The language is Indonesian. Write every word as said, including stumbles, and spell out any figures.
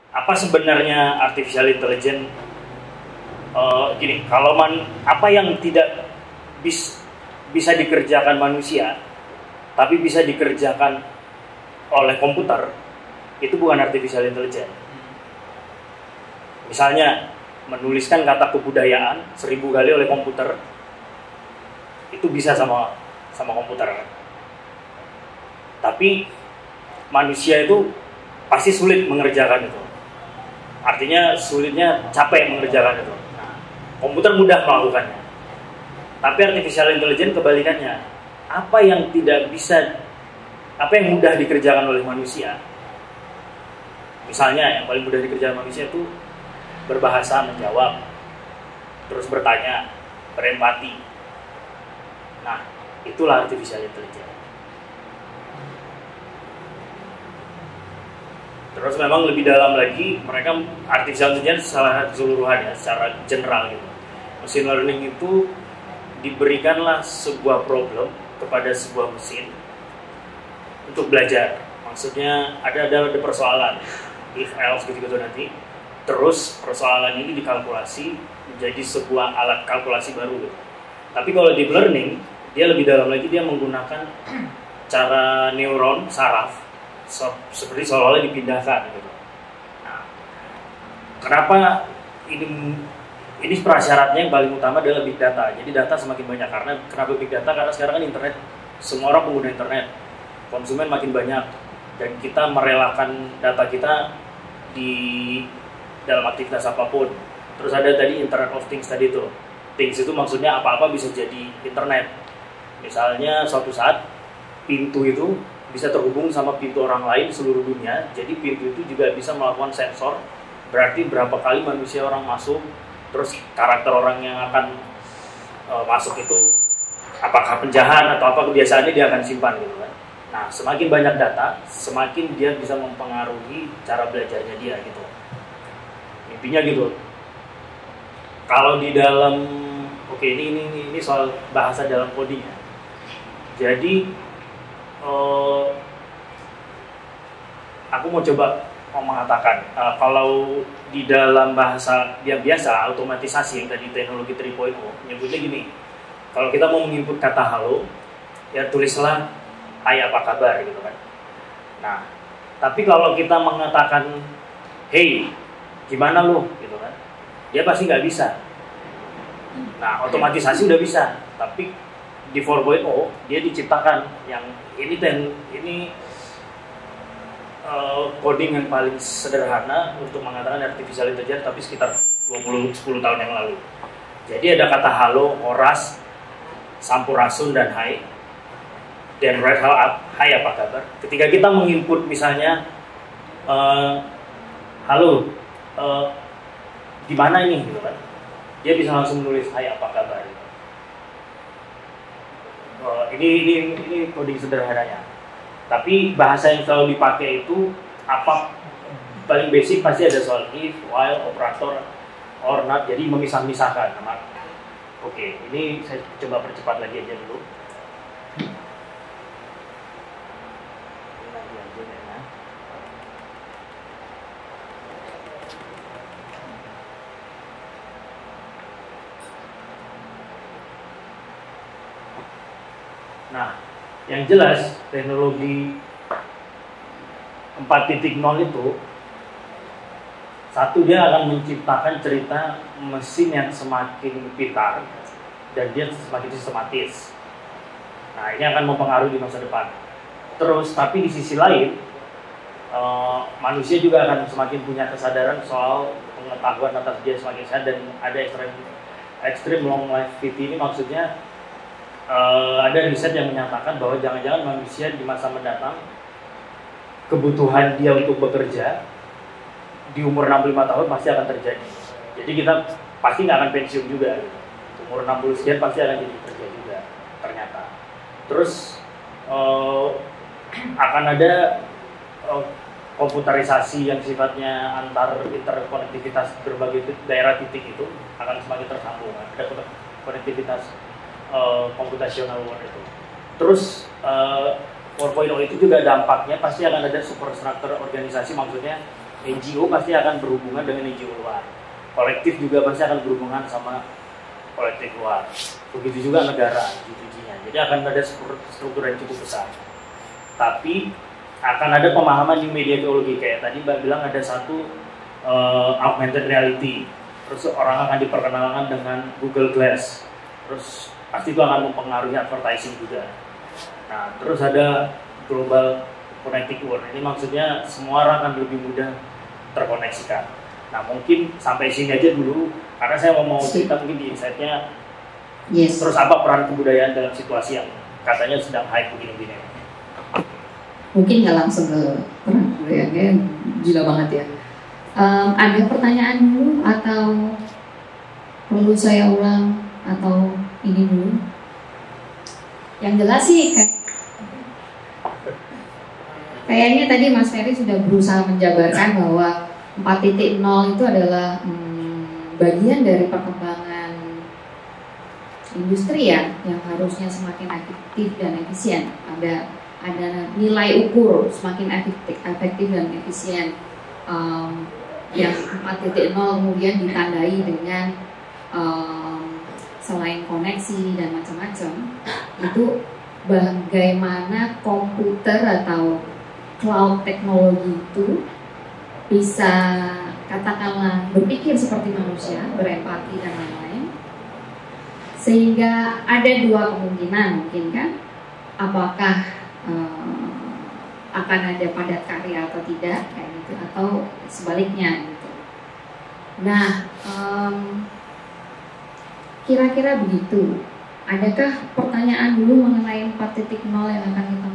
apa sebenarnya artificial intelligence? Uh, gini, kalau man, apa yang tidak bis, bisa dikerjakan manusia, tapi bisa dikerjakan oleh komputer, itu bukan artificial intelligence. Misalnya, menuliskan kata kebudayaan seribu kali oleh komputer, itu bisa sama sama komputer. Tapi manusia itu pasti sulit mengerjakan itu. Artinya sulitnya capek mengerjakan itu. Nah, komputer mudah melakukannya. Tapi artificial intelligence kebalikannya. Apa yang tidak bisa, apa yang mudah dikerjakan oleh manusia? Misalnya yang paling mudah dikerjakan manusia itu berbahasa, menjawab, terus bertanya, berempati. Nah, itulah artificial intelligence. Terus memang lebih dalam lagi, mereka artificial intelligence secara keseluruhan ya, secara general gitu. Machine learning itu diberikanlah sebuah problem kepada sebuah mesin untuk belajar. Maksudnya ada ada, ada persoalan, if else gitu-gitu nanti. Terus persoalan ini dikalkulasi menjadi sebuah alat kalkulasi baru gitu. Tapi kalau deep learning, dia lebih dalam lagi, dia menggunakan cara neuron saraf. So, seperti seolah-olah dipindahkan gitu. Nah, kenapa ini ini prasyaratnya yang paling utama adalah big data. Jadi data semakin banyak. Karena kenapa big data? Karena sekarang kan internet, semua orang pengguna internet, konsumen makin banyak, dan kita merelakan data kita di dalam aktivitas apapun. Terus ada tadi Internet of Things tadi itu. Things itu maksudnya apa-apa bisa jadi internet. Misalnya suatu saat pintu itu bisa terhubung sama pintu orang lain di seluruh dunia. Jadi pintu itu juga bisa melakukan sensor. Berarti berapa kali manusia orang masuk, terus karakter orang yang akan uh, masuk itu apakah penjahat atau apa kebiasaannya dia akan simpan gitu kan. Nah, semakin banyak data, semakin dia bisa mempengaruhi cara belajarnya dia gitu. Intinya gitu. Kalau di dalam, oke okay, ini, ini ini soal bahasa dalam coding ya. Jadi Uh, aku mau coba mau mengatakan uh, kalau di dalam bahasa yang biasa otomatisasi yang tadi teknologi tiga titik nol menyebutnya gini, kalau kita mau menginput kata halo ya tulislah hai apa kabar gitu kan. Nah, tapi kalau kita mengatakan hey gimana lu gitu kan, dia pasti nggak bisa. Nah, otomatisasi udah bisa, tapi di empat titik nol dia diciptakan yang ini dan ini uh, coding yang paling sederhana untuk mengatakan artificial intelligence, tapi sekitar dua puluh sepuluh tahun yang lalu. Jadi ada kata halo, oras, sampurasun dan hai. Dan right how up, hai apa kabar? Ketika kita menginput misalnya uh, halo uh, di mana ini gitu kan. Dia bisa langsung menulis hai apa kabar. Uh, ini ini ini coding sederhananya. Tapi bahasa yang selalu dipakai itu apa paling basic pasti ada soal if, while, operator, or not. Jadi memisah-misahkan. Nah, oke, okay, ini saya coba percepat lagi aja dulu. Nah, yang jelas teknologi empat titik nol itu satu, dia akan menciptakan cerita mesin yang semakin pintar dan dia semakin sistematis. Nah, ini akan mempengaruhi di masa depan. Terus, tapi di sisi lain uh, manusia juga akan semakin punya kesadaran soal pengetahuan atas dia semakin sehat dan ada ekstrem ekstrem long longevity. Ini maksudnya Uh, ada riset yang menyatakan bahwa jangan-jangan manusia di masa mendatang kebutuhan dia untuk bekerja di umur enam puluh lima tahun pasti akan terjadi. Jadi kita pasti nggak akan pensiun juga. Umur enam puluh sekian pasti akan jadi kerja juga ternyata. Terus uh, akan ada uh, komputerisasi yang sifatnya antar interkonektivitas berbagai daerah titik itu akan semakin tersambung. Ada konektivitas Uh, computational world itu. Terus uh, empat titik nol itu juga dampaknya pasti akan ada superstructure organisasi, maksudnya N G O pasti akan berhubungan dengan N G O luar, kolektif juga pasti akan berhubungan sama kolektif luar, begitu juga negara G2G-nya. Jadi akan ada struktur yang cukup besar. Tapi akan ada pemahaman new media teologi, kayak tadi Mbak bilang ada satu uh, augmented reality, terus orang akan diperkenalkan dengan Google Glass, terus pasti itu akan mempengaruhi advertising juga. Nah, terus ada global connected world, ini maksudnya semua orang akan lebih mudah terkoneksikan. Nah, mungkin sampai sini aja dulu, karena saya mau mau cerita mungkin di insight-nya. Yes. Terus apa peran kebudayaan dalam situasi yang katanya sedang hype begini-begini? Mungkin nggak langsung ke peran kebudayaannya, gila banget ya. Um, ada pertanyaan dulu atau perlu saya ulang atau ini dulu? Yang jelas sih kayak kayaknya tadi Mas Ferry sudah berusaha menjabarkan bahwa empat titik nol itu adalah hmm, bagian dari perkembangan industri ya, yang harusnya semakin efektif dan efisien. Ada ada nilai ukur semakin efektif, efektif dan efisien. Um, yang empat titik nol kemudian ditandai dengan um, selain koneksi dan macam-macam, itu bagaimana komputer atau cloud teknologi itu bisa katakanlah berpikir seperti manusia, berempati dan lain-lain, sehingga ada dua kemungkinan mungkin kan, apakah um, akan ada padat karya atau tidak kayak gitu, atau sebaliknya gitu. Nah, um, kira-kira begitu. Adakah pertanyaan dulu mengenai empat titik nol yang akan kita